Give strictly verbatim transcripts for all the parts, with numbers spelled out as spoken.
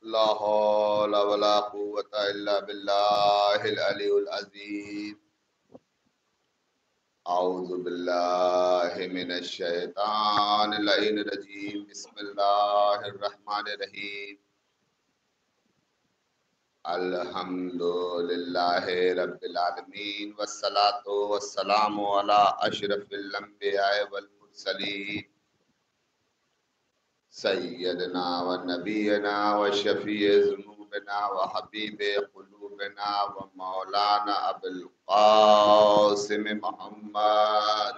لا حول ولا قوة إلا بالله العلي العظيم. أعوذ بالله من الشيطان اللعين الرجيم. بسم الله الرحمن الرحيم. الحمد لله رب العالمين والصلاة والسلام على أشرف الأنبياء والمرسلين سيدنا ونبينا وشفيع ذنوبنا وحبيب قلوبنا ومولانا أبي القاسم محمد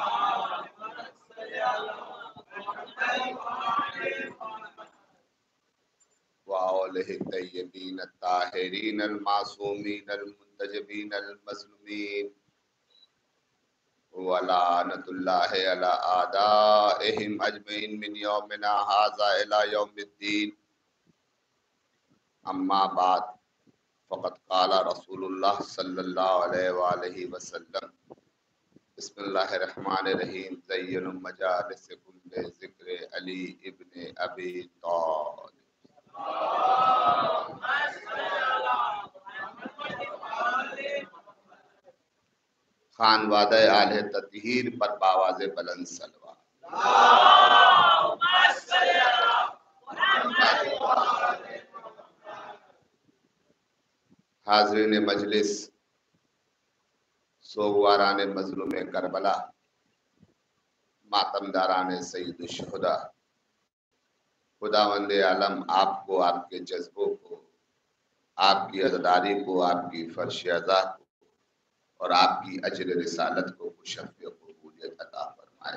وآله الطيبين الطاهرين المعصومين المنتجبين المظلومين ولعنة الله على أعدائهم أجمعين من يومنا هذا إلى يوم الدين. أما بعد فقد قال رسول الله صلى الله عليه وآله وسلم بسم الله الرحمن الرحيم زينوا مجالسكم بذكر علي ابن أبي طالب. خانوادہ آلہ تطہیر پر باواز بلند صلوات. حاضرین مجلس، سوگواران مظلوم کربلا، ماتمداران سید الشہداء، خداوند عالم آپ کو، آپ کے جذبوں کو، آپ کی عزاداری کو، آپ کی فرش عزا کو اور آپ کی اجر رسالت کو خوشف قبولیت عطا فرمائے.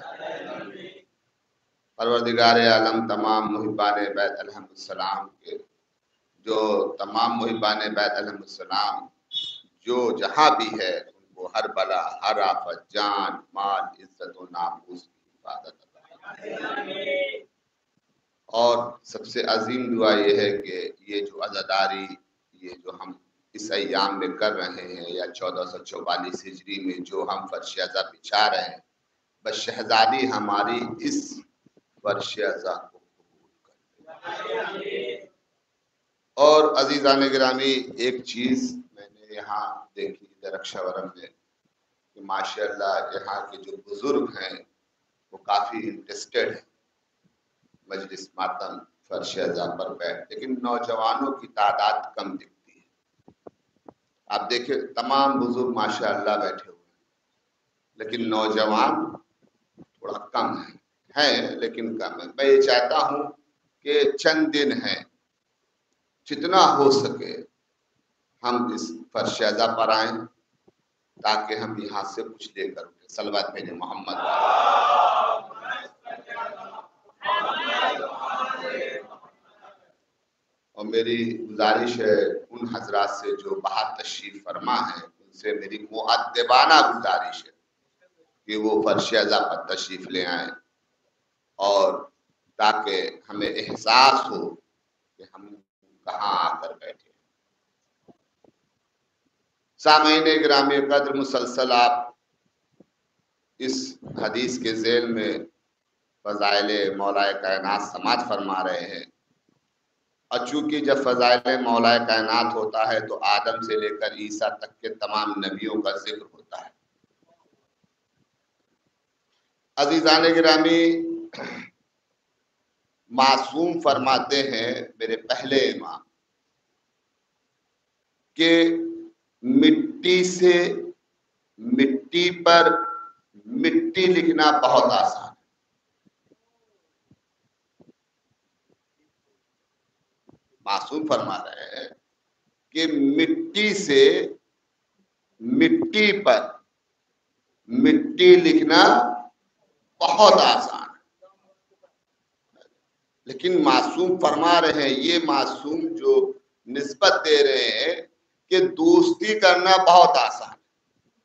پروردگار عالم تمام محبان بیت علیہ السلام کے جو تمام محبان بیت علیہ السلام جو جہاں بھی ہے ان کو ہر بلا، ہر آفت، جان، مال، عزت و ناموس کی حفاظت عطا فرمائے. اور سب سے عظیم دعا یہ ہے کہ یہ جو عزاداری، یہ جو ہم اس ایام میں کر رہے ہیں یا چودہ سو چوالیس ہجری میں جو ہم فرش عزا بچھا رہے ہیں، بس شہزادی ہماری اس فرش عزا کو قبول کر لے. اور عزیزان گرامی، ایک چیز میں نے یہاں دیکھی درخشورم میں کہ ماشاءاللہ یہاں کے جو بزرگ ہیں وہ کافی انٹرسٹڈ ہیں مجلس ماتم فرش عزا پر بیٹھ، لیکن نوجوانوں کی تعداد کم دکھتی. آپ دیکھیں تمام بزرگ ماشاءاللہ بیٹھے ہوئے ہیں لیکن نوجوان تھوڑا کم ہیں ہیں لیکن کم ہے. میں یہ چاہتا ہوں کہ چند دن ہیں، جتنا ہو سکے ہم اس فرش عزا پر آئیں تاکہ ہم یہاں سے کچھ لے کر اٹھیں. صلوات بھیجیں محمد. اور میری گزارش ہے ان حضرات سے جو باہر تشریف فرما ہیں، ان سے میری مؤدبانہ گزارش ہے کہ وہ فرش عزا پر تشریف لے آئیں اور تاکہ ہمیں احساس ہو کہ ہم کہاں آ کر بیٹھے. سامعین گرامی قدر، مسلسل آپ اس حدیث کے ذیل میں فضائل مولا کائنات سماعت فرما رہے ہیں. اور چونکہ جب فضائل مولا کائنات ہوتا ہے تو آدم سے لے کر عیسیٰ تک کے تمام نبیوں کا ذکر ہوتا ہے. عزیزان گرامی، معصوم فرماتے ہیں میرے پہلے امام کہ مٹی سے مٹی پر مٹی لکھنا بہت آسان ہے. معصوم فرما رہے ہیں کہ مٹی سے مٹی پر مٹی لکھنا بہت آسان ہے، لیکن معصوم فرما رہے ہیں، یہ معصوم جو نسبت دے رہے ہیں کہ دوستی کرنا بہت آسان ہے.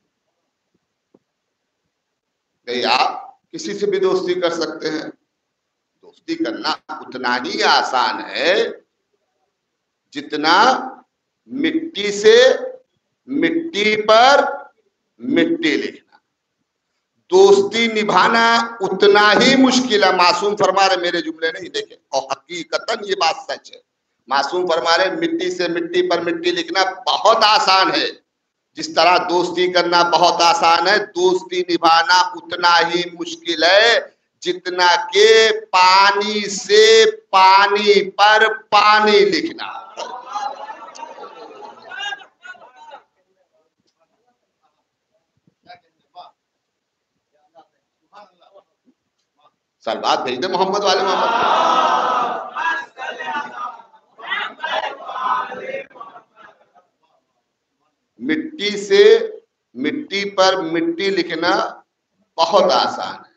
کہ آپ کسی سے بھی دوستی کر سکتے ہیں. دوستی کرنا اتنا ہی آسان ہے جتنا مٹی سے مٹی پر مٹی لکھنا. دوستی نبھانا اتنا ہی مشکل ہے. معصوم فرما رہے میرے جملے نہیں، دیکھیں اور حقیقتاً یہ بات سچ ہے. معصوم فرما رہے مٹی سے مٹی پر مٹی لکھنا بہت آسان ہے، جس طرح دوستی کرنا بہت آسان ہے، دوستی نبھانا اتنا ہی مشکل ہے جتنا کہ پانی سے پانی پر پانی لکھنا۔ سال بعد بھیج دے محمد والے محمد۔ مٹی سے مٹی پر مٹی لکھنا بہت آسان ہے،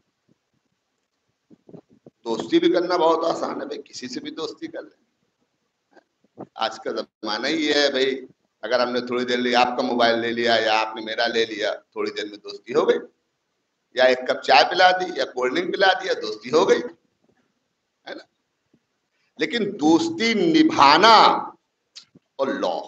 دوستی بھی کرنا بہت آسان ہے، بھائی کسی سے بھی دوستی کر لیں۔ آج کا زمانہ ہی ہے بھائی، اگر ہم نے تھوڑی دیر لی آپ کا موبائل لے لیا یا آپ نے میرا لے لیا، تھوڑی دیر میں دوستی ہو گئی، یا ایک کپ چائے پلا دی یا کولڈ ڈرنک پلا دیا، دوستی ہو گئی ہے نا۔ لیکن دوستی نبھانا اللہ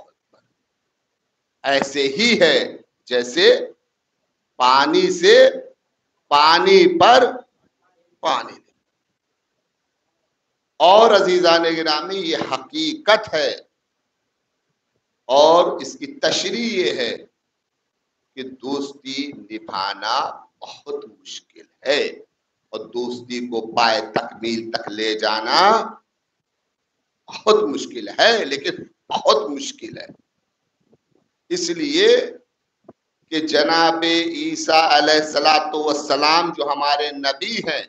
ایسے ہی ہے جیسے پانی سے پانی پر پانی۔ اور عزیزان گرامی یہ حقیقت ہے، اور اس کی تشریح یہ ہے کہ دوستی نبھانا بہت مشکل ہے، اور دوستی کو پائے تکمیل تک لے جانا بہت مشکل ہے، لیکن بہت مشکل ہے۔ اس لیے کہ جناب عیسیٰ علیہ السلام جو ہمارے نبی ہیں،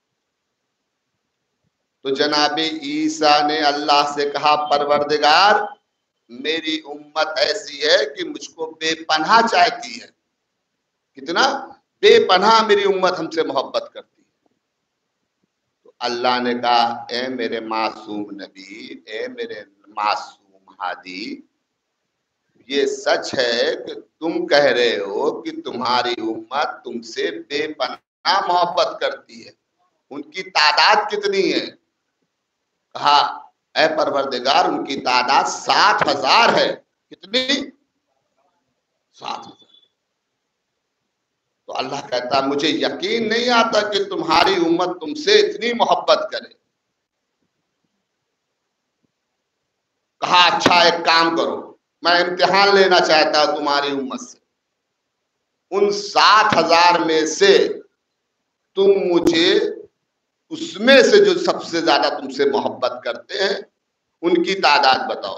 تو جناب عیسیٰ نے اللہ سے کہا پروردگار میری امت ایسی ہے کہ مجھ کو بے پناہ چاہتی ہے، کتنا بے پناہ میری امت ہم سے محبت کرتی ہے۔ تو اللہ نے کہا اے میرے معصوم نبی، اے میرے معصوم ہادی، یہ سچ ہے کہ تم کہہ رہے ہو کہ تمہاری امت تم سے بے پناہ محبت کرتی ہے، ان کی تعداد کتنی ہے؟ کہا اے پروردگار ان کی تعداد سات ہزار ہے۔ کتنی؟ سات ہزار۔ تو اللہ کہتا مجھے یقین نہیں آتا کہ تمہاری امت تم سے اتنی محبت کرے۔ کہا اچھا ایک کام کرو، میں امتحان لینا چاہتا ہوں تمہاری امت سے، ان سات ہزار میں سے تم مجھے اس میں سے جو سب سے زیادہ تم سے محبت کرتے ہیں ان کی تعداد بتاؤ۔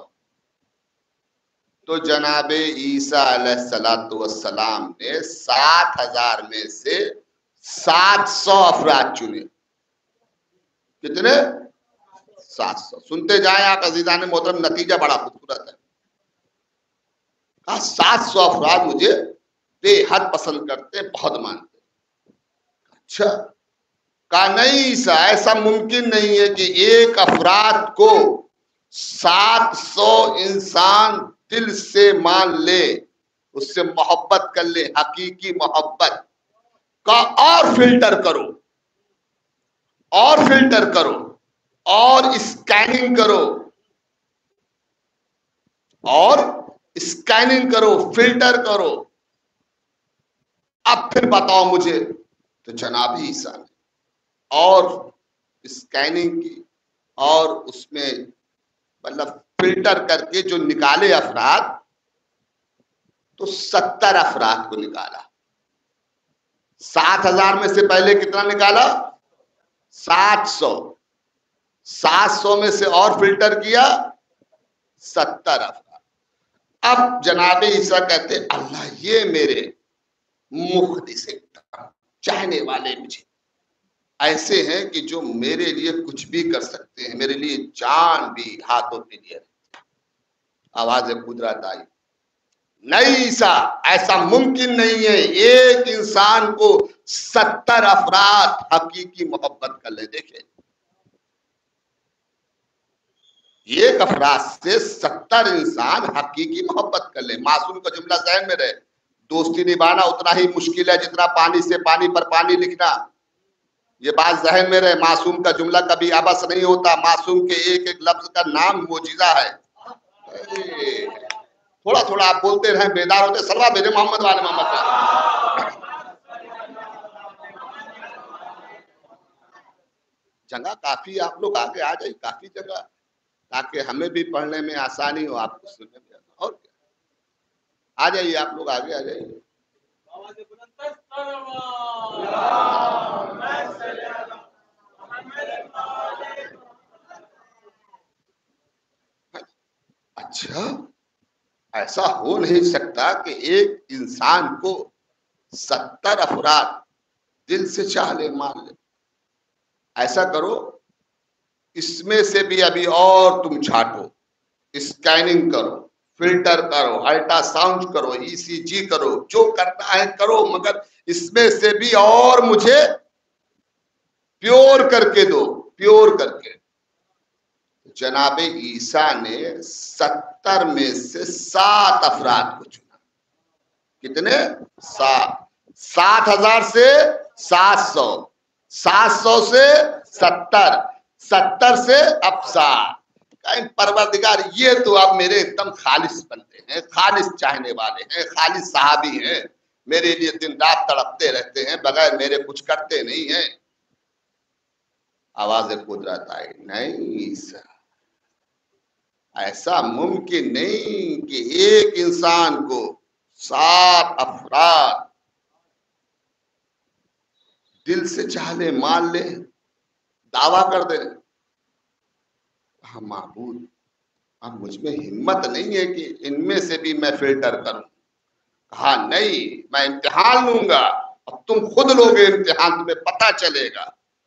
تو جناب عیسیٰ علیہ السلام نے سات ہزار میں سے سات سو افراد چنے۔ کتنے؟ سات سو۔ سنتے جائیں آپ عزیزان محترم، نتیجہ بڑا خوبصورت ہے۔ کہا سات سو افراد مجھے بے حد پسند کرتے، بہت مانتے۔ اچھا کہا نہیں عیسیٰ، ایسا ممکن نہیں ہے کہ ایک افراد کو سات سو انسان دل سے مان لے، اس سے محبت کر لے، حقیقی محبت کا، اور فلٹر کرو اور فلٹر کرو اور اسکیننگ کرو اور اسکیننگ کرو فلٹر کرو، اب پھر بتاؤ مجھے۔ تو جناب عیسیٰ نے اور اسکیننگ کی، اور اس میں مطلب فلٹر کر کے جو نکالے افراد، تو ستر افراد کو نکالا۔ سات ہزار میں سے پہلے کتنا نکالا؟ سات سو۔ سات سو میں سے اور فلٹر کیا ستر افراد۔ اب جناب عیسیٰ کہتے اللہ یہ میرے مخلص چاہنے والے مجھے ایسے ہیں کہ جو میرے لیے کچھ بھی کر سکتے ہیں، میرے لیے جان بھی ہاتھوں پہ لیے۔ آواز قدرت آئی نہیں عیسیٰ ایسا ممکن نہیں ہے ایک انسان کو ستر افراد حقیقی محبت کر لے۔ دیکھیں ایک افراد سے ستر انسان حقیقی محبت کر لے۔ معصوم کا جملہ ذہن میں رہے، دوستی نبھانا اتنا ہی مشکل ہے جتنا پانی سے پانی پر پانی لکھنا۔ یہ بات ذہن میں رہے، معصوم کا جملہ کبھی عبث نہیں ہوتا، معصوم کے ایک ایک لفظ کا نام معجزہ ہے۔ تھوڑا تھوڑا آپ بولتے رہیں، بیدار ہوتے، سلوہ بھیجے محمد والے محمد والے۔ جگہ کافی، آپ لوگ آگے آ جائیں، کافی جگہ تاکہ ہمیں بھی پڑھنے میں آسانی ہو، آپ کو سننے میں آسانی۔ اور کیا، آ جائیے آپ لوگ، آگے آ جائیے۔ اچھا، ایسا ہو نہیں سکتا کہ ایک انسان کو ستر افراد دل سے چاہ لے، مان لے۔ ایسا کرو، اس میں سے بھی ابھی اور تم چھانٹو، اسکیننگ کرو، فلٹر کرو، الٹرا ساؤنڈ کرو، ای سی جی کرو، جو کرنا ہے کرو، مگر اس میں سے بھی اور مجھے پیور کر کے دو، پیور کر کے۔ جناب عیسیٰ نے ستر میں سے سات افراد کو چنا۔ کتنے؟ سات۔ سات ہزار سے سات سو، سات سو سے ستر، ستر سے اب سات۔ پروردگار یہ تو اب میرے ایک دم خالص بنتے ہیں، خالص چاہنے والے ہیں، خالص صحابی ہیں، میرے لیے دن رات تڑپتے رہتے ہیں، بغیر میرے کچھ کرتے نہیں ہیں۔ آواز قدرت آئی، نہیں عیسیٰ، ایسا ممکن نہیں کہ ایک انسان کو سات افراد دل سے چاہ لے، مان لے، دعویٰ کر دے۔ ہاں معبود، اب مجھ میں ہمت نہیں ہے کہ ان میں سے بھی میں فلٹر کروں۔ کہا نہیں، میں امتحان لوں گا، اب تم خود لوگے امتحان، تمہیں پتہ چلے گا۔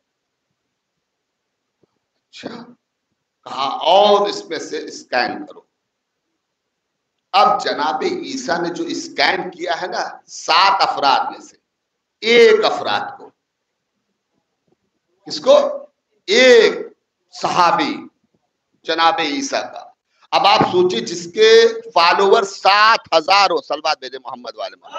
اچھا، کہا اور اس میں سے اسکین کرو۔ اب جناب عیسیٰ نے جو اسکین کیا ہے نا، سات افراد میں سے ایک افراد کو، کس کو؟ ایک صحابی جناب عیسیٰ کا۔ اب آپ سوچیں، جس کے فالوور سات ہزار ہو، صلوات بھیجے محمد والے محمد،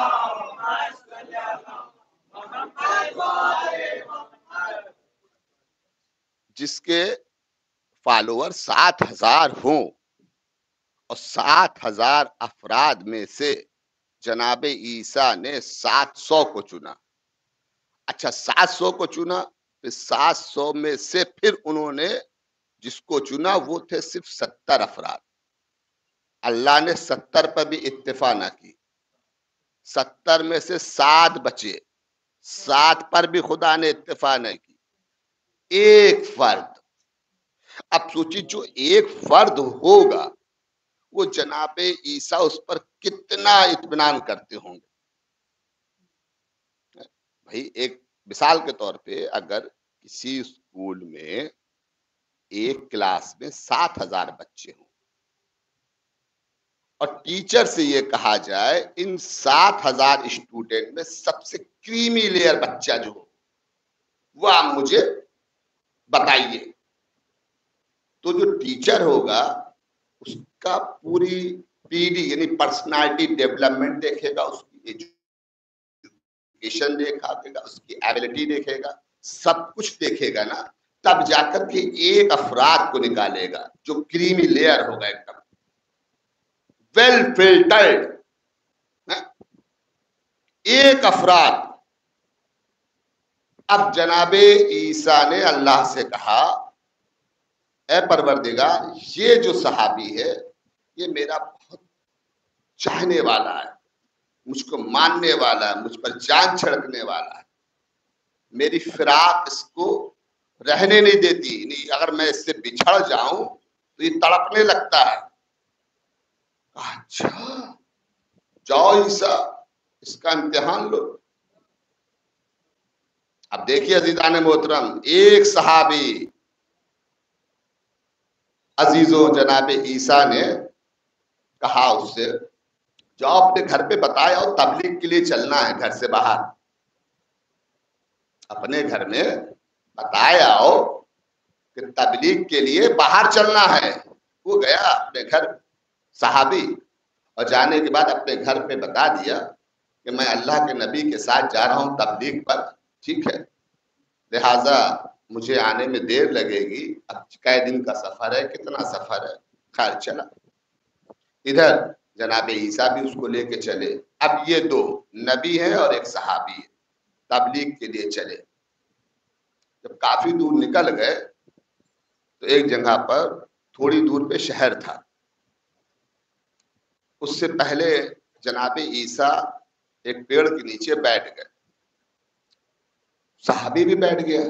جس کے فالوور سات ہزار ہوں اور سات ہزار افراد میں سے جناب عیسیٰ نے سات سو کو چنا۔ اچھا، سات سو کو چنا، پھر سات سو میں سے پھر انہوں نے جس کو چنا وہ تھے صرف ستر افراد۔ اللہ نے ستر پر بھی اتفاق نہ کی، ستر میں سے سات بچے، سات پر بھی خدا نے اتفاق نہ کی، ایک فرد۔ اب سوچی، جو ایک فرد ہوگا وہ جناب عیسیٰ اس پر کتنا اطمینان کرتے ہوں گے۔ بھائی ایک مثال کے طور پہ، اگر کسی اسکول میں ایک کلاس میں سات ہزار بچے ہوں اور ٹیچر سے یہ کہا جائے ان سات ہزار اسٹوڈنٹ میں سب سے کریمی لیئر بچہ جو ہو وہ آپ مجھے بتائیے، تو جو ٹیچر ہوگا اس کا پوری پی ڈی یعنی پرسنالٹی ڈیولپمنٹ دیکھے گا، اس کی ایجوکیشن دیکھا گا، اس کی ایبلٹی دیکھے گا، سب کچھ دیکھے گا نا، تب جا کر کے ایک افراد کو نکالے گا جو کریمی لیئر ہوگا، ایک دم ویل فلٹرڈ۔ ایک افراد۔ اب جناب عیسیٰ نے اللہ سے کہا، اے پروردگار، یہ جو صحابی ہے یہ میرا بہت چاہنے والا ہے، مجھ کو ماننے والا ہے، مجھ پر جان چھڑکنے والا ہے، میری فراق اس کو رہنے نہیں دیتی، نہیں اگر میں اس سے بچھڑ جاؤں تو یہ تڑپنے لگتا ہے۔ اچھا، جاؤ عیسیٰ، اس کا امتحان لو۔ اب دیکھیے عزیزان محترم، ایک صحابی عزیزوں جناب عیسیٰ نے کہا اس سے، جاؤ اپنے گھر پہ بتایا اور تبلیغ کے لیے چلنا ہے گھر سے باہر، اپنے گھر میں بتایا ہو کہ تبلیغ کے لیے باہر چلنا ہے۔ وہ گیا اپنے گھر صحابی، اور جانے کے بعد اپنے گھر پہ بتا دیا کہ میں اللہ کے نبی کے ساتھ جا رہا ہوں تبلیغ پر، ٹھیک ہے، لہٰذا مجھے آنے میں دیر لگے گی، اب کئی دن کا سفر ہے، کتنا سفر ہے، خیر چلا۔ ادھر جناب عیسیٰ بھی اس کو لے کے چلے۔ اب یہ دو نبی ہیں اور ایک صحابی ہے، تبلیغ کے لیے چلے۔ جب کافی دور نکل گئے تو ایک جگہ پر تھوڑی دور پہ شہر تھا. اس سے پہلے جناب عیسیٰ ایک پیڑ کے نیچے بیٹھ گئے. صحابی بھی بیٹھ گیا.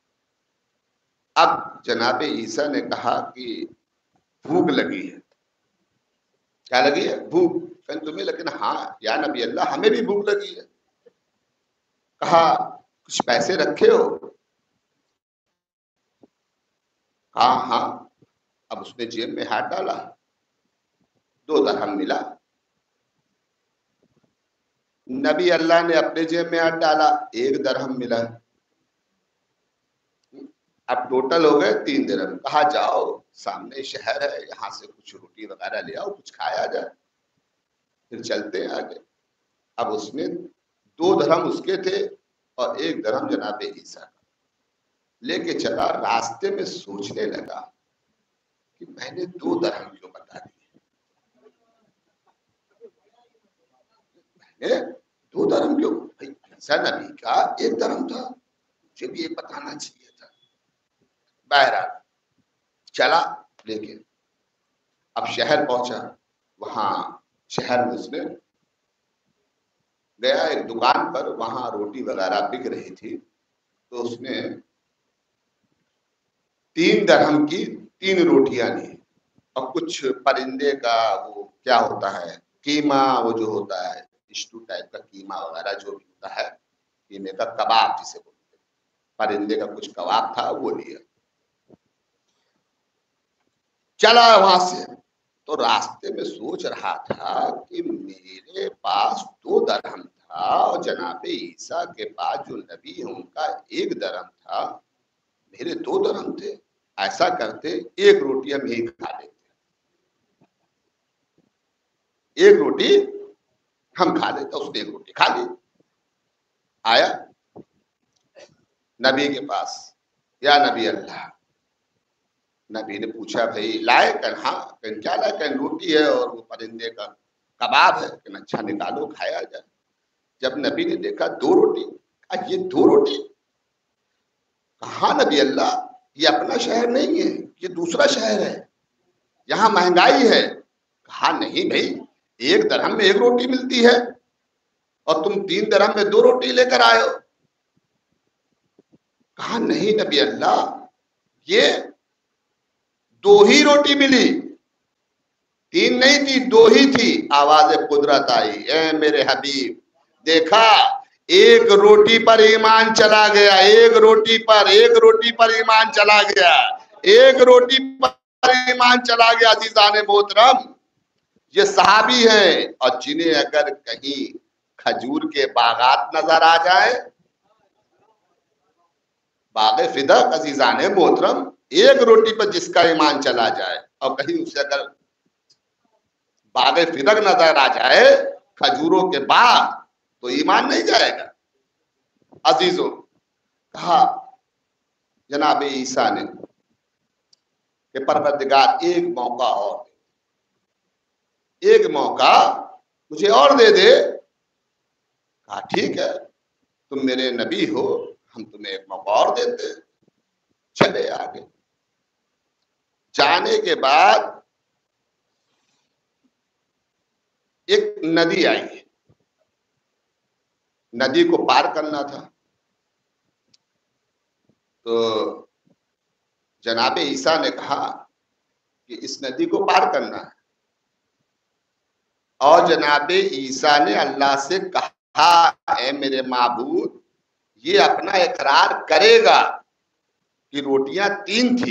اب جناب عیسیٰ نے کہا کہ بھوک لگی ہے. کیا لگی ہے؟ بھوک. کہیں تمہیں؟ لیکن ہاں یا نبی اللہ ہمیں بھی بھوک لگی ہے. کہا کچھ پیسے رکھے ہو؟ ہاں ہاں. اب اس نے جیب میں ہاتھ ڈالا، دو درہم ملا. نبی اللہ نے اپنے جیب میں ہاتھ ڈالا، ایک درہم ملا. اب ٹوٹل ہو گئے تین درہم. کہا جاؤ سامنے شہر ہے، یہاں سے کچھ روٹی وغیرہ لے آؤ، کچھ کھایا جائے، پھر چلتے ہیں آگے. اب اس میں دو درہم اس کے تھے اور ایک درہم جناب عیسیٰ کا. لے کے چلا. راستے میں سوچنے لگا کہ میں نے دو درہم کیوں بتا دیے. میں نے دو درہم کیوں؟ ایسا نبی کا ایک درہم تھا، مجھے بھی یہ بتانا چاہیے تھا. بہرحال چلا. لیکن اب شہر پہنچا. وہاں شہر میں اس نے گیا ایک دکان پر، وہاں روٹی وغیرہ بک رہی تھی. تو اس نے تین درہم کی تین روٹیاں لی اور کچھ پرندے کا وہ کیا ہوتا ہے قیمہ، وہ جو ہوتا ہے اسٹو ٹائپ کا قیمہ وغیرہ جو بھی ہوتا ہے، قیمے کا کباب جسے بولتے ہیں، پرندے کا کچھ کباب تھا وہ لیا. چلا وہاں سے. تو راستے میں سوچ رہا تھا کہ میرے پاس دو درہم تھا اور جناب عیسیٰ کے پاس جو نبی ہے ان کا ایک درہم تھا، میرے دو درہم تھے. ایسا کرتے ایک روٹی ہم یہی کھا لیتے، ایک روٹی ہم کھا لیتے. اس نے ایک روٹی کھا لی. آیا نبی کے پاس، یا نبی اللہ. نبی نے پوچھا بھائی لائے؟ کہ ہاں. کہ کیا لائے؟ کہ روٹی ہے اور وہ پرندے کا کباب ہے. کہ اچھا نکالو کھایا جائے. جب نبی نے دیکھا دو روٹی، کہا یہ دو روٹی؟ کہاں نبی اللہ یہ اپنا شہر نہیں ہے، یہ دوسرا شہر ہے، یہاں مہنگائی ہے. کہا نہیں بھائی، ایک درہم میں ایک روٹی ملتی ہے اور تم تین درہم میں دو روٹی لے کر آئے ہو. کہا نہیں نبی اللہ یہ دو ہی روٹی ملی، تین نہیں تھی، دو ہی تھی. آواز قدرت آئی، اے میرے حبیب دیکھا ایک روٹی پر ایمان چلا گیا، ایک روٹی پر ایک روٹی پر ایمان چلا گیا، ایک روٹی پر ایمان چلا گیا. عزیزان محترم یہ صحابی ہیں، اور جنہیں اگر کہیں کھجور کے باغات نظر آ جائے، باغ فدق، عزیزان محترم ایک روٹی پر جس کا ایمان چلا جائے اور کہیں اسے اگر باغ فدق نظر آ جائے، کھجوروں کے باغ، تو ایمان نہیں جائے گا. عزیزوں کہا جناب عیسیٰ نے کہ پروردگار ایک موقع اور دے، ایک موقع مجھے اور دے دے. کہا ٹھیک ہے تم میرے نبی ہو، ہم تمہیں ایک موقع اور دیتے. چلے آگے. جانے کے بعد ایک ندی آئی، ندی کو پار کرنا تھا. تو جناب عیسیٰ نے کہا کہ اس ندی کو پار کرنا ہے، اور جناب عیسیٰ نے اللہ سے کہا اے میرے معبود یہ اپنا اقرار کرے گا کہ روٹیاں تین تھی.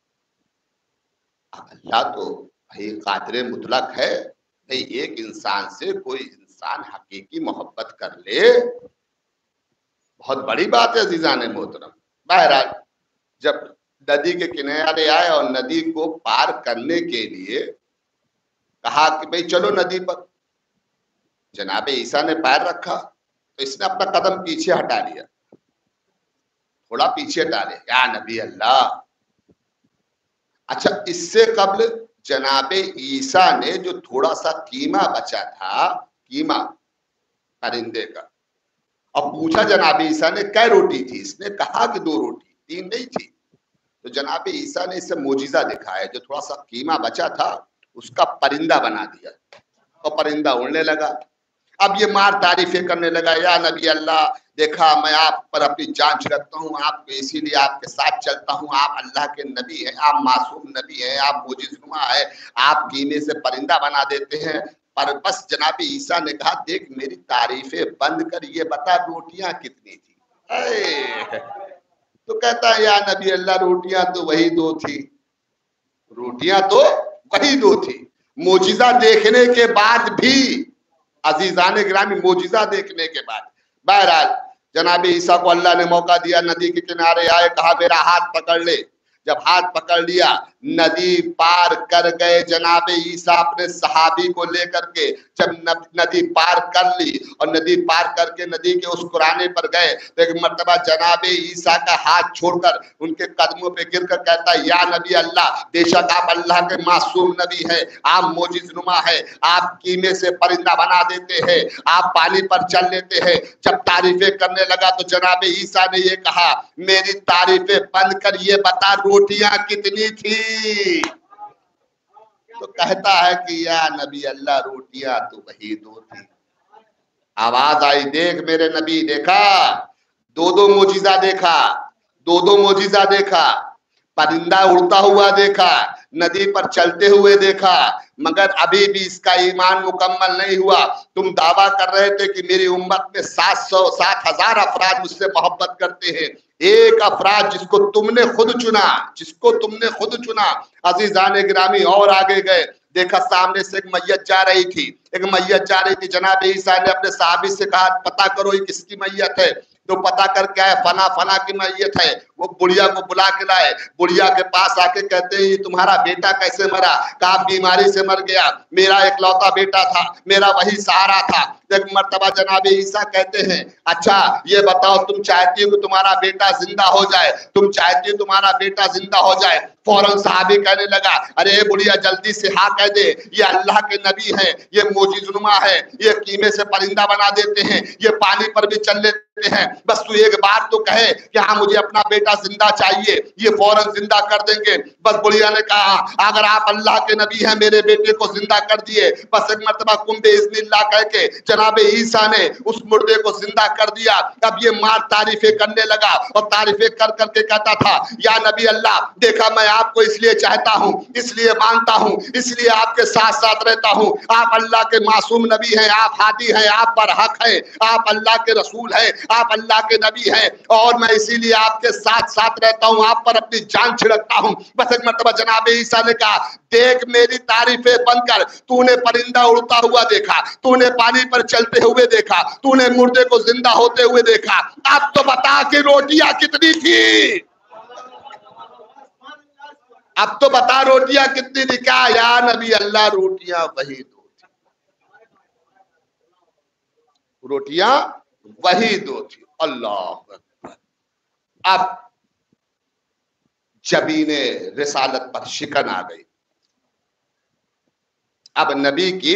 اللہ تو بھائی قادر مطلق ہے، بھائی ایک انسان سے کوئی انسان حقیقی محبت کر لے بہت بڑی بات ہے عزیزان محترم. بہرحال جب ندی کے کنارے آئے اور ندی کو پار کرنے کے لیے کہا کہ بھئی چلو ندی پر، جناب عیسیٰ نے پیر رکھا تو اس نے اپنا قدم پیچھے ہٹا لیا، تھوڑا پیچھے ڈالے. یا نبی اللہ. اچھا اس سے قبل جناب عیسیٰ نے جو تھوڑا سا قیمہ بچا تھا، قیمہ پرندے کا، اور پوچھا جناب عیسیٰ نے کئی روٹی تھی؟ اس نے کہا کہ دو روٹی، تین نہیں تھی. تو جناب عیسیٰ نے اس سے موجزہ دکھایا، جو تھوڑا سا قیمہ بچا تھا اس کا پرندہ بنا دیا اور پرندہ اڑنے لگا۔ اب یہ مار تعریفیں کرنے لگا، یا نبی اللہ دیکھا میں آپ پر اپنی جان چھڑکتا ہوں، آپ کو اسی لیے آپ کے ساتھ چلتا ہوں، آپ اللہ کے نبی ہیں، آپ معصوم نبی ہیں، آپ معجز نما ہے، آپ قیمے سے پرندہ بنا دیتے ہیں۔ پر بس جناب عیسیٰ نے کہا دیکھ میری تعریفیں بند کر، یہ بتا روٹیاں کتنی تھی؟ تو کہتا ہے یا نبی اللہ روٹیاں تو وہی دو تھی، روٹیاں تو وہی دو تھی۔ معجزہ دیکھنے کے بعد بھی عزیزان گرامی، معجزہ دیکھنے کے بعد بہرحال جناب عیسیٰ کو اللہ نے موقع دیا، ندی کے کنارے آئے، کہا میرا ہاتھ پکڑ لے۔ جب ہاتھ پکڑ لیا ندی پار کر گئے جناب عیسیٰ اپنے صحابی کو لے کر کے۔ جب ندی پار کر لی اور ندی پار کر کے ندی کے اس قرانے پر گئے تو ایک مرتبہ جناب عیسیٰ کا ہاتھ چھوڑ کر ان کے قدموں پہ گر کر کہتا ہے یا نبی اللہ بے شک آپ اللہ کے معصوم نبی ہیں، آپ معجز نما ہے، آپ قیمے سے پرندہ بنا دیتے ہیں، آپ پانی پر چل لیتے ہیں۔ جب تعریفیں کرنے لگا تو جناب عیسیٰ نے یہ کہا میری تعریفیں بند کر، یہ بتا روٹیاں کتنی تھی؟ تو کہتا ہے کہ یا نبی اللہ روٹیاں تو وہی دو تھی۔ آواز آئی دیکھ میرے نبی، دیکھا دو دو معجزہ دیکھا، دو دو معجزہ دیکھا، پرندہ اڑتا ہوا دیکھا، ندی پر چلتے ہوئے دیکھا، مگر ابھی بھی اس کا ایمان مکمل نہیں ہوا۔ تم دعویٰ کر رہے تھے کہ میری امت میں سات سو سات ہزار افراد مجھ سے محبت کرتے ہیں، ایک افراد جس کو تم نے خود چنا، جس کو تم نے خود چنا۔ عزیزان گرامی اور آگے گئے، دیکھا سامنے سے ایک میت جا رہی تھی، ایک میت جا رہی تھی۔ جناب عیسیٰ نے اپنے صحابی سے کہا پتہ کرو یہ کس کی میت ہے؟ تو پتہ کر کے آئے فنا فنا کی میت ہے۔ وہ بڑھیا کو بلا کے لائے، بڑھیا کے پاس آ کے کہتے ہیں یہ تمہارا بیٹا کیسے مرا؟ کہا بیماری سے مر گیا، میرا ایک لوتا بیٹا تھا، میرا وہی سہارا تھا۔ ایک مرتبہ جناب عیسیٰ کہتے ہیں اچھا یہ بتاؤ تم چاہتی ہو کہ تمہارا بیٹا زندہ ہو جائے؟ تم چاہتی ہو تمہارا بیٹا زندہ ہو جائے؟ فوراً صحابی کہنے لگا ارے بڑھیا جلدی سے ہاں کہہ دے، یہ اللہ کے نبی ہیں، یہ معجز نما ہے، یہ قیمے سے پرندہ بنا دیتے ہیں، یہ پانی پر بھی چل لیتے ہیں، بس تو ایک بات تو کہے کہ ہاں مجھے اپنا بیٹا زندہ چاہیے، یہ فوراً زندہ کر دیں گے۔ بس بڑھیا نے کہا اگر آپ اللہ کے نبی ہیں میرے بیٹے کو زندہ کر دیے۔ بس ایک مرتبہ کم باذن اللہ کہہ کے جناب عیسیٰ نے اس مردے کو زندہ کر دیا۔ اب یہ مار تعریفیں کرنے لگا اور تعریفیں کر کر کے کہتا تھا یا نبی اللہ دیکھا میں آپ کو اس لیے چاہتا ہوں، اس لیے مانتا ہوں، اس لیے آپ کے ساتھ ساتھ رہتا ہوں، آپ اللہ کے معصوم نبی ہیں، آپ ہادی ہیں، آپ پر حق ہیں، آپ اللہ کے رسول ہیں، آپ اللہ کے نبی ہیں، اور میں اسی لیے آپ کے ساتھ ساتھ رہتا ہوں، آپ پر اپنی جان چھڑکتا ہوں۔ بس ایک مرتبہ جناب عیسیٰ نے کہا دیکھ میری تعریفیں بند کر، تو نے پرندہ اڑتا ہوا دیکھا، تو نے پانی پر چلتے ہوئے دیکھا، تو نے مردے کو زندہ ہوتے ہوئے دیکھا، اب تو بتا کہ روٹیاں کتنی تھی؟ اب تو بتا روٹیاں کتنی تھی؟ کیا یا نبی اللہ روٹیاں وہی دو تھی، روٹیاں وہی دو تھی۔ اللہ اکبر۔ اب جبین رسالت پر شکن آ گئی، اب نبی کی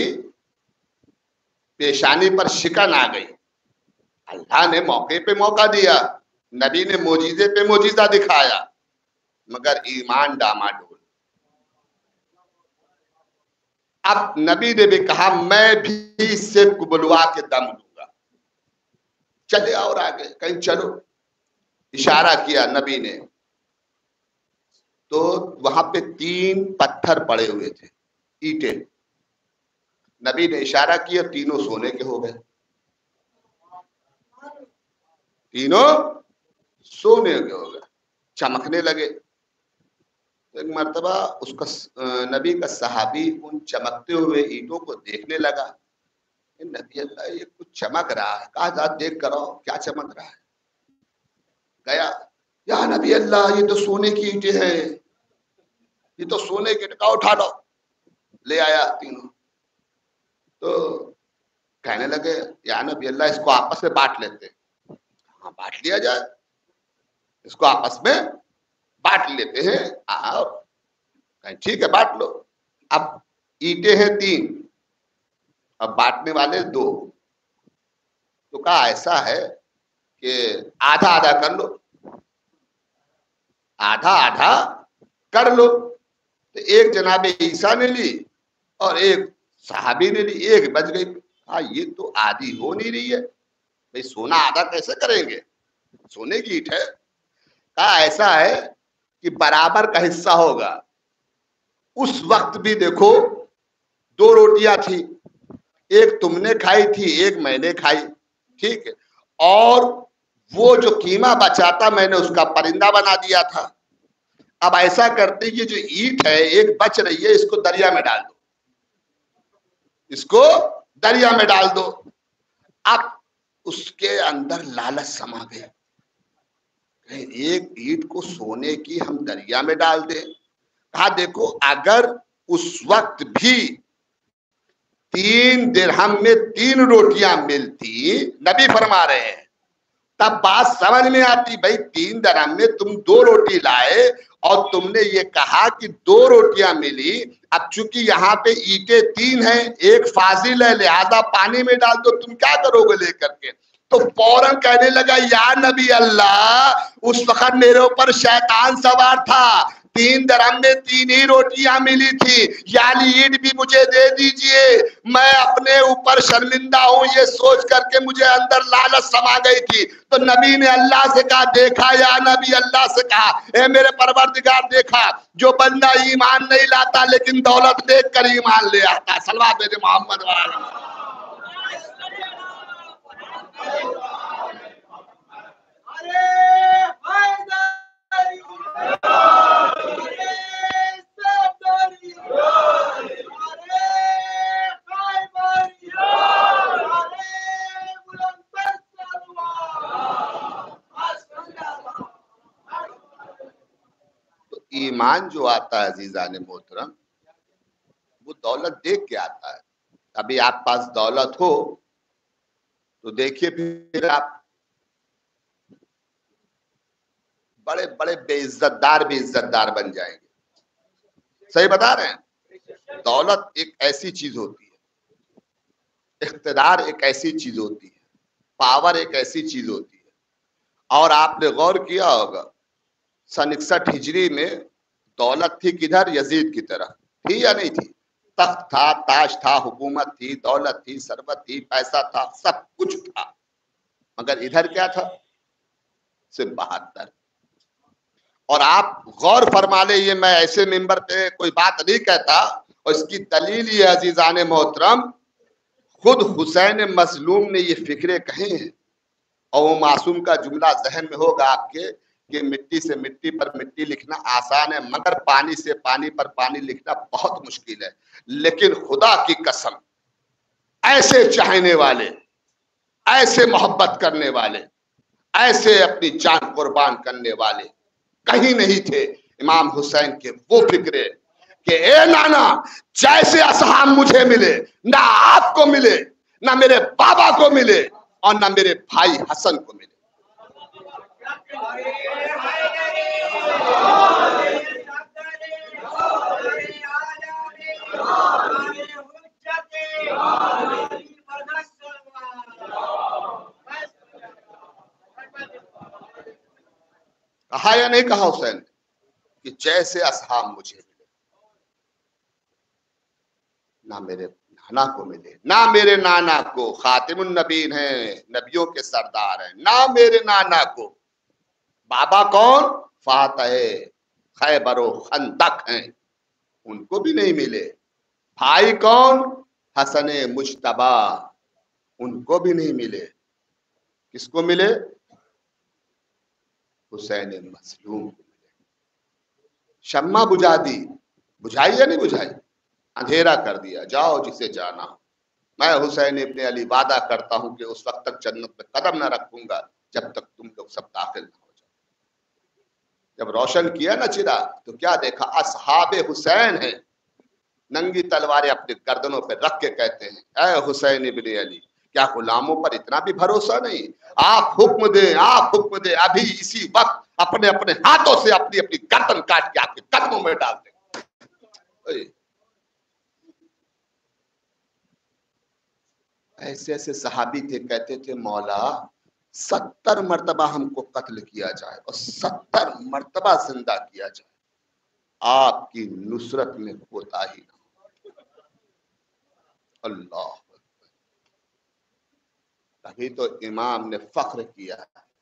پیشانی پر شکن آ گئی۔ اللہ نے موقع پہ موقع دیا، نبی نے معجزے پہ معجزہ دکھایا، مگر ایمان ڈاما ڈول۔ اب نبی نے بھی کہا میں بھی اس سے بلوا کے دم دوں گا، چلے اور آگے کہیں چلو۔ اشارہ کیا نبی نے تو وہاں پہ تین پتھر پڑے ہوئے تھے، اینٹیں۔ نبی نے اشارہ کیا تینوں سونے کے ہو گئے، تینوں سونے کے ہو گئے، چمکنے لگے۔ ایک مرتبہ اس کا نبی کا صحابی ان چمکتے ہوئے اینٹوں کو دیکھنے لگا، نبی اللہ یہ کچھ چمک رہا ہے، کہا ذات دیکھ کر آؤ کیا چمک رہا ہے۔ گیا یا نبی اللہ یہ تو سونے کی اینٹیں ہیں، یہ تو سونے کی اینٹیں، اٹھا لو۔ لے آیا تینوں، تو کہنے لگے یا نبی اللہ اس کو آپس میں بانٹ لیتے۔ ہاں بانٹ لیا جائے، اس کو آپس میں بانٹ لیتے ہیں، اور ٹھیک ہے بانٹ لو۔ اب اینٹیں ہیں تین، اب بانٹنے والے دو، تو کہا ایسا ہے کہ آدھا آدھا کر لو۔ آدھا آدھا کر لو. تو ایک جناب عیسیٰ نے لی اور ایک صحابی نے لی, ایک بچ گئی. ہاں یہ تو آدھی ہو نہیں رہی ہے بھئی, سونا آدھا کیسے کریں گے, سونے کی اینٹ ہے. کہا ایسا ہے کہ برابر کا حصہ ہوگا. اس وقت بھی دیکھو دو روٹیاں تھی, ایک تم نے کھائی تھی ایک میں نے کھائی, ٹھیک ہے, اور وہ جو قیمہ بچا تھا میں نے اس کا پرندہ بنا دیا تھا. اب ایسا کرتے یہ جو اینٹ ہے ایک بچ رہی ہے, اس کو دریا میں ڈال دو, اس کو دریا میں ڈال دو. اب اس کے اندر لالچ سما گئی, ایک اینٹ کو سونے کی ہم دریا میں ڈال دیں. کہا دیکھو اگر اس وقت بھی تین درہم میں تین روٹیاں ملتی, نبی فرما رہے ہیں, تب بات سمجھ میں آتی. بھائی تین درہم میں تم دو روٹی لائے اور تم نے یہ کہا کہ دو روٹیاں ملی. اب چونکہ یہاں پہ اینٹیں تین ہیں, ایک فاضل ہے لہذا پانی میں ڈال دو, تم کیا کرو گے لے کر کے؟ تو فوراً کہنے لگا یا نبی اللہ, اس وقت میرے اوپر شیطان سوار تھا, تین درہم میں تین ہی روٹیاں ملی تھی, یعنی اینٹ بھی مجھے دے دیجئے, میں اپنے اوپر شرمندہ ہوں یہ سوچ کر کے مجھے اندر لالچ سما گئی تھی. تو نبی نے اللہ سے کہا, دیکھا یا نبی اللہ سے کہا, اے میرے پروردگار دیکھا جو بندہ ایمان نہیں لاتا لیکن دولت دیکھ کر ایمان لے آتا. صلوات میرے محمد والا. ایمان جو آتا ہے عزیزان محترم وہ دولت دیکھ کے آتا ہے. ابھی آپ پاس دولت ہو تو دیکھیے پھر آپ بڑے بڑے بے عزت دار بھی عزت دار بن جائیں گے. صحیح بتا رہے ہیں؟ دولت ایک ایسی چیز ہوتی ہے, اقتدار ایک ایسی چیز ہوتی ہے, پاور ایک ایسی چیز ہوتی ہے. اور آپ نے غور کیا ہوگا سن اکسٹھ ہجری میں دولت تھی کدھر؟ یزید کی طرف, تھی یا نہیں تھی؟ تخت تھا, تاج تھا, حکومت تھی, دولت تھی, ثروت تھی, پیسہ تھا, سب کچھ تھا. مگر ادھر کیا تھا؟ صرف بہتر. اور آپ غور فرما لیں, یہ میں ایسے ممبر پہ کوئی بات نہیں کہتا, اور اس کی دلیل یہ عزیزان محترم خود حسین مظلوم نے یہ فکرے کہے ہیں. اور وہ معصوم کا جملہ ذہن میں ہوگا آپ کے کہ مٹی سے مٹی پر مٹی لکھنا آسان ہے مگر پانی سے پانی پر پانی لکھنا بہت مشکل ہے. لیکن خدا کی قسم ایسے چاہنے والے, ایسے محبت کرنے والے, ایسے اپنی جان قربان کرنے والے کہیں نہیں تھے امام حسین کے وہ فکرے کہ اے نانا جیسے اصحاب مجھے ملے نہ آپ کو ملے, نہ میرے بابا کو ملے, اور نہ میرے بھائی حسن کو ملے. کہا یا نہیں کہا حسین کہ جیسے اصحاب مجھے ملے, نہ میرے نانا کو ملے, نہ میرے نانا کو, خاتم النبیین ہیں, نبیوں کے سردار ہیں, نہ میرے نانا کو. بابا کون؟ فاتح خیبر و خندق ہیں, ان کو بھی نہیں ملے. بھائی کون؟ حسن مجتبی, ان کو بھی نہیں ملے. کس کو ملے؟ حسین مظلوم کو ملے. شمع بجھا دی, بجھائی یا نہیں بجھائی؟ اندھیرا کر دیا, جاؤ جسے جانا. میں حسین ابن علی وعدہ کرتا ہوں کہ اس وقت تک جنت میں قدم نہ رکھوں گا جب تک تم لوگ سب داخل نہ ہو جاؤ. جب روشن کیا نا چراغ تو کیا دیکھا؟ اصحاب حسین ہیں, ننگی تلواریں اپنے گردنوں پہ رکھ کے کہتے ہیں اے حسین ابن علی, کیا غلاموں پر اتنا بھی بھروسہ نہیں؟ آپ حکم دیں, آپ حکم دیں, ابھی اسی وقت اپنے اپنے ہاتھوں سے اپنی اپنی گردن کاٹ کے آپ کے قدموں میں ڈال دیں. ایسے ایسے صحابی تھے, کہتے تھے مولا सत्तर मर्तबा हमको कत्ल किया जाए और सत्तर मर्तबा जिंदा किया जाए, आपकी नुसरत में कोताही ना हो। अल्लाह, तभी तो इमाम ने फख्र किया।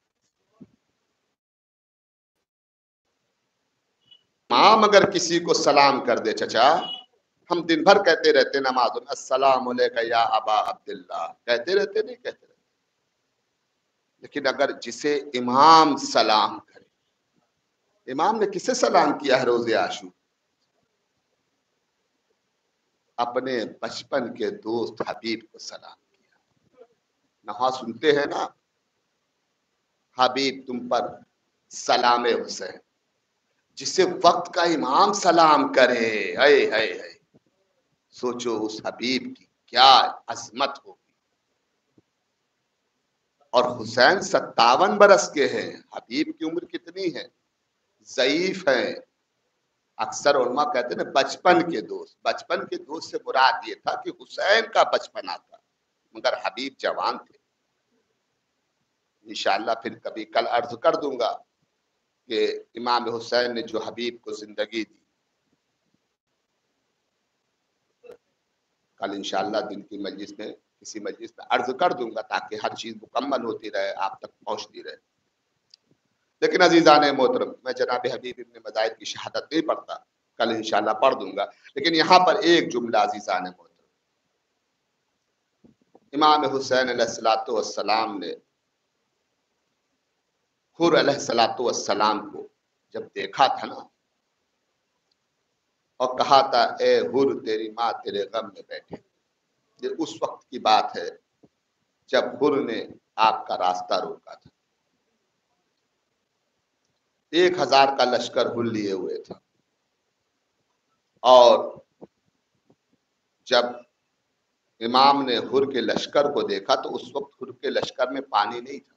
इमाम अगर किसी को सलाम कर दे, चचा हम दिन भर कहते रहते नमाज में अस्सलाम अलैका या अबा अब्दुल्लाह, कहते रहते नहीं कहते रहते, लेकिन अगर जिसे इमाम सलाम करे, इमाम ने किसे सलाम किया है रोज़े आशूर? अपने बचपन के दोस्त हबीब को सलाम किया। नहा सुनते हैं ना, हबीब तुम पर सलाम हुसैन, जिसे वक्त का इमाम सलाम करे, है है है, सोचो उस हबीब की क्या अजमत होगी। और हुसैन सत्तावन बरस के हैं, हबीब की उम्र कितनी है? ज़ईफ है। अक्सर उलमा कहते हैं बचपन के दोस्त, बचपन के दोस्त से मुराद ये था कि हुसैन का बचपना था, मगर हबीब जवान थे। इंशाअल्लाह फिर कभी कल अर्ज कर दूंगा कि इमाम हुसैन ने जो हबीब को जिंदगी दी, कल इंशाअल्लाह दिन की मजलिस में किसी मजलिस में अर्ज कर दूंगा ताकि हर चीज मुकम्मल होती रहे, आप तक पहुंचती रहे। लेकिन अजीजान मोहतरम, मैं जनाब हबीब इब्न मजाहिद की शहादत नहीं पढ़ता, कल इंशाअल्लाह पढ़ दूंगा। लेकिन यहाँ पर एक जुमला अजीजान मोहतरम, इमाम हुसैन अलैहिस्सलातु वस्सलाम ने हुर अलैहिस्सलातु वस्सलाम को जब देखा था ना, और कहा था ए हुर तेरी माँ तेरे गम में बैठे, ये उस वक्त की बात है जब हुर ने आपका रास्ता रोका था। एक हजार का लश्कर हुर लिए हुए था, और जब इमाम ने हुर के लश्कर को देखा तो उस वक्त हुर के लश्कर में पानी नहीं था,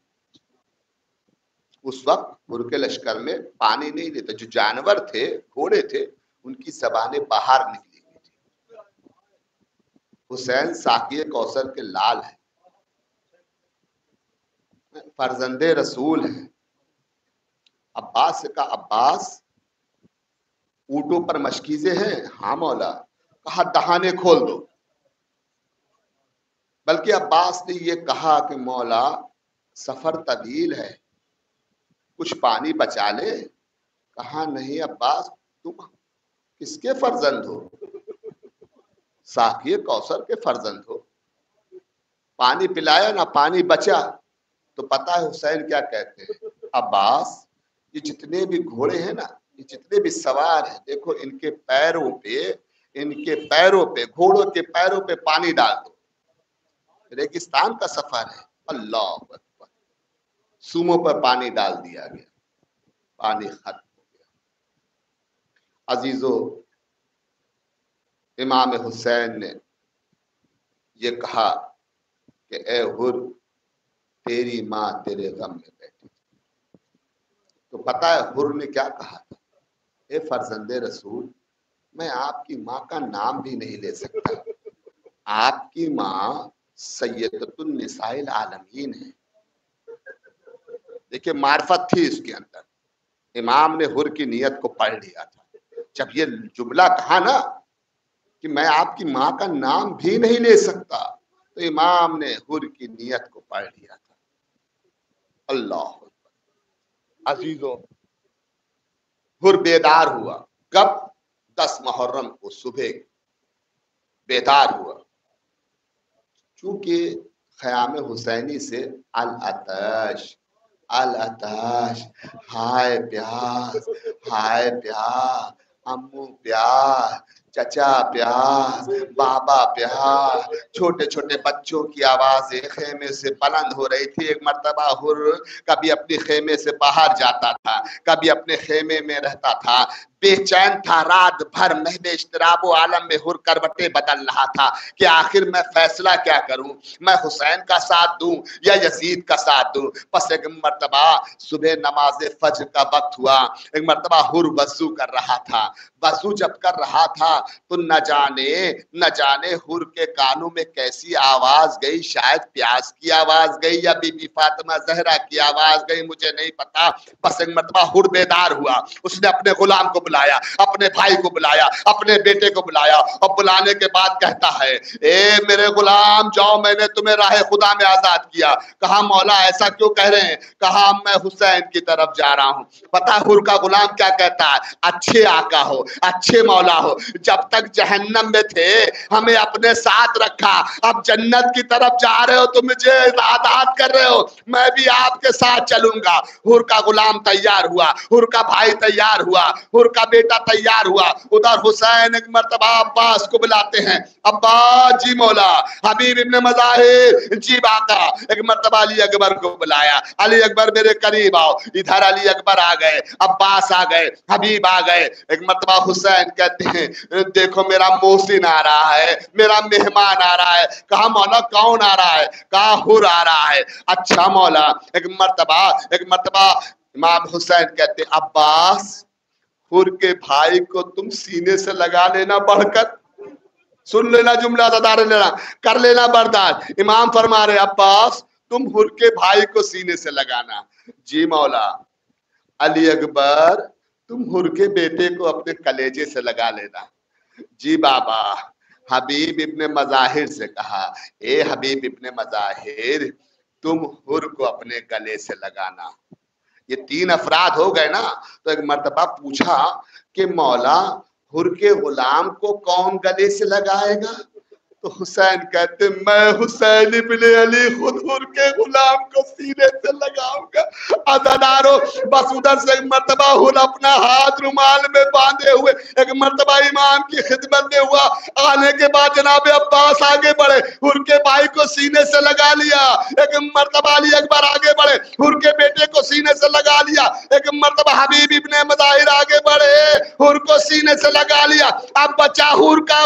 उस वक्त हुर के लश्कर में पानी नहीं था। जो जानवर थे, घोड़े थे, उनकी ज़बानें बाहर निकली हुई थी। हुसैन साकिए कौसर के लाल है, फर्जंदे रसूल हैं। अब्बास से कहा अब्बास ऊंटों पर मशकीज़े हैं? हाँ मौला। कहा दहाने खोल दो। बल्कि अब्बास ने ये कहा कि मौला सफर तवील है, कुछ पानी बचा ले। कहा नहीं अब्बास, तुम किसके फर्जंद हो? साकिए कौसर के फर्जंद हो। पानी पिलाया ना, पानी बचा। तो पता है हुसैन क्या कहते हैं? अब्बास ये जितने भी घोड़े हैं ना, ये जितने भी सवार हैं, देखो इनके पैरों पे, इनके पैरों पे, घोड़ों के पैरों पे पानी डाल दो। रेगिस्तान का सफर है। अल्लाह अकबर। सूमों पर पानी डाल दिया गया, पानी खत्म हो गया। अजीजो, इमाम हुसैन ने ये कहा कि ए हुर तेरी माँ तेरे गम में बैठी। तो पता है हुर ने क्या कहा था? ए फर्जंदे रसूल, मैं आपकी माँ का नाम भी नहीं ले सकता। आपकी माँ सैयदतुन निसाइल आलमीन है। देखिए मार्फत थी इसके अंदर। इमाम ने हुर की नियत को पढ़ लिया था। जब ये जुमला कहा ना कि मैं आपकी माँ का नाम भी नहीं ले सकता, तो इमाम ने हुर की नियत को पढ़ लिया था। अल्लाह अजीजों, हुर बेदार हुआ। कब? दस मुहर्रम को सुबह बेदार हुआ, चूंकि ख़याम हुसैनी से अल अतश अल अतश, हाय प्यास, हाय प्यास, अम्मू प्यास, चचा प्यास, बाबा प्यास, छोटे छोटे बच्चों की आवाजें खेमे से बुलंद हो रही थी। एक मर्तबा हुर कभी अपने खेमे से बाहर जाता था, कभी अपने खेमे में रहता था। बेचैन था रात भर, महबे इश्तिराबो आलम में हुर करवटें बदल रहा था कि आखिर मैं फैसला क्या करूं, मैं हुसैन का साथ दूं या यजीद का साथ दूं। बस एक मर्तबा सुबह नमाज फज्र का वक्त हुआ, एक मर्तबा हुर वज़ू कर रहा था। वज़ू जब कर रहा था तो न जाने न जाने हुर के कानों में कैसी आवाज गई, शायद प्यास की आवाज गई या बीबी फातिमा ज़हरा की आवाज गई, मुझे नहीं पता। बस एक मर्तबा हुर बेदार हुआ, उसने अपने गुलाम को बुलाया, अपने भाई को बुलाया, अपने बेटे को बुलाया और बुलाने के बाद कहता है, ए मेरे गुलाम जाओ, मैंने तुम्हें राह खुदा में आजाद किया। कहा मौला ऐसा क्यों कह रहे हैं? कहा मैं हुसैन की तरफ जा रहा हूं। पता हुर का गुलाम क्या कहता है? अच्छे आका हो, अच्छे मौला हो, जब तक जहन्नम में थे हमें अपने साथ रखा, अब जन्नत की तरफ जा रहे हो तो मुझे आजाद कर रहे हो, मैं भी आपके साथ चलूंगा। हुर का गुलाम तैयार हुआ, हुर का भाई तैयार हुआ, हुर का बेटा तैयार हुआ। उधर हुसैन एक मर्तबा अब्बास को बुलाते हैं, अब्बास जी मौला, हबीब इब्ने मज़ाहिर जी बाका। एक मर्तबा अली अकबर को बुलाया, अली अकबर मेरे करीब आओ। इधर अली अकबर आ गए, अब्बास आ गए, हबीब आ गए। एक मर्तबा हुसैन कहते हैं देखो मेरा मोहसिन आ रहा है, मेरा मेहमान आ रहा है। कहा मौला कौन आ रहा है? कहा हुर आ रहा है। अच्छा मौला। एक मर्तबा एक मर्तबा इमाम हुसैन कहते अब्बास हुर के भाई को तुम सीने से लगा लेना बढ़कर, सुन लेना जुमला अदादार लेना, कर लेना बर्दाश्त। इमाम फरमा रहे अब्बास तुम हुर के भाई को सीने से लगाना। जी मौला। अली अकबर तुम हुर के बेटे को अपने कलेजे से लगा लेना। जी बाबा। हबीब इब्ने मज़ाहिर से कहा, ए हबीब इब्ने मज़ाहिर तुम हुर को अपने गले से लगाना। ये तीन अफराद हो गए ना। तो एक मर्तबा पूछा कि मौला हुर के गुलाम को कौन गले से लगाएगा? तो हुसैन कहते मैं हुसैन इब्ने अली खुद हुर के गुलाम को सीने से लगाऊंगा। अज़ादारो बस उधर से एक मर्तबा हुर अपना हाथ रुमाल में बांधे हुए एक मर्तबा इमाम की खिदमत में हुआ। आने के बाद जनाब अब्बास आगे बढ़े, हुर के भाई को सीने से लगा लिया। एक मर्तबा अली अकबर आगे बढ़े, हुर के बेटे को सीने से लगा लिया। एक मर्तबा हबीब इब्ने मज़ाहिर आगे बढ़े, हुर को सीने से लगा लिया। अब बचा हुर का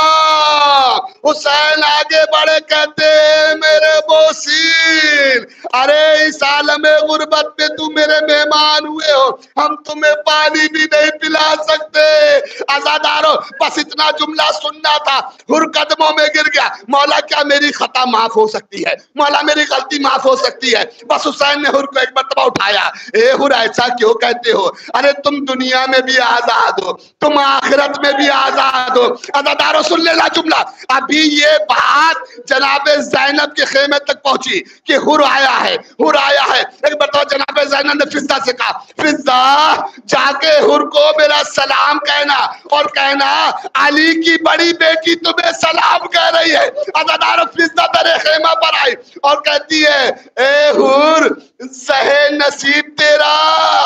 गुलाम। हुसैन आगे बढ़े, कहते मेरे मोहसिन, अरे इस आलम गुर्बत में तुम मेरे मेहमान हुए हो, हम तुम्हें पानी भी नहीं पिला सकते। आजादारो बस इतना जुमला सुनना था। हुर कदमों में गिर गया, मौला क्या मेरी खता माफ हो सकती है? मौला मेरी गलती माफ हो सकती है? बस हुसैन ने हुर को एक मर्तबा उठाया। ए हुर ऐसा क्यों कहते हो? अरे तुम दुनिया में भी आजाद हो, तुम आखिरत में भी आजाद हो। आजादारो सुन लेना जुमला। अभी ये बात जनाबे ज़ैनब के खेमे तक पहुंची कि हुर आया है, हुर आया है। एक मर्तबा जनाबे ज़ैनब ने फिज़्ज़ा से कहा, फिज़्ज़ा जाके हुर को मेरा सलाम कहना और कहना अली की बड़ी बेटी तुम्हें सलाम कह रही है। आजादारो फिज़्ज़ा दरे खेमा पर आई और कहती है, ए हुर सहे नसीब तेरा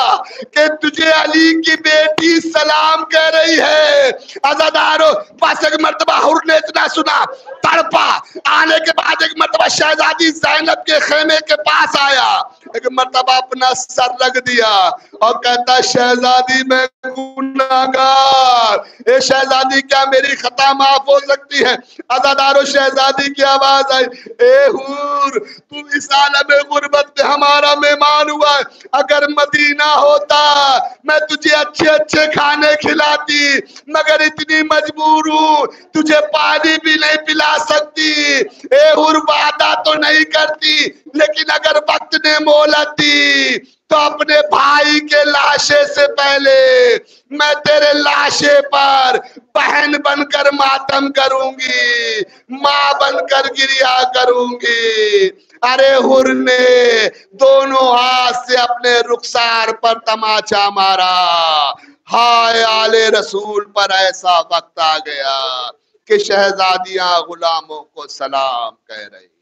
कि तुझे अली की बेटी सलाम कह रही है। आजादारो बस एक मर्तबा हुर ने इतना सुना, तड़पा। आने के बाद एक मर्तबा शहजादी ज़ैनब के खेमे के पास आया, एक मर्तबा अपना सर रख दिया और कहता शहजादी मैं गुनाहगार, ए शहजादी क्या मेरी खता माफ हो सकती है? आजादारो शहजादी की आवाज आई, ए हुर तू इस आलम गुर्बत में हमारा मेहमान हुआ है, अगर मदीना होता मैं तुझे अच्छे अच्छे खाने खिलाती, मगर इतनी मजबूर हूँ तुझे पानी भी नहीं पिला सकती। ए हुर वादा तो नहीं करती, लेकिन अगर वक्त ने मोहलत दी तो अपने भाई के लाशे से पहले मैं तेरे लाशे पर बहन बनकर मातम करूंगी, माँ बनकर गिरिया करूंगी। अरे हुर ने दोनों हाथ से अपने रुखसार पर तमाचा मारा। हाय आले रसूल पर ऐसा वक्त आ गया कि शहजादियां गुलामों को सलाम कह रही।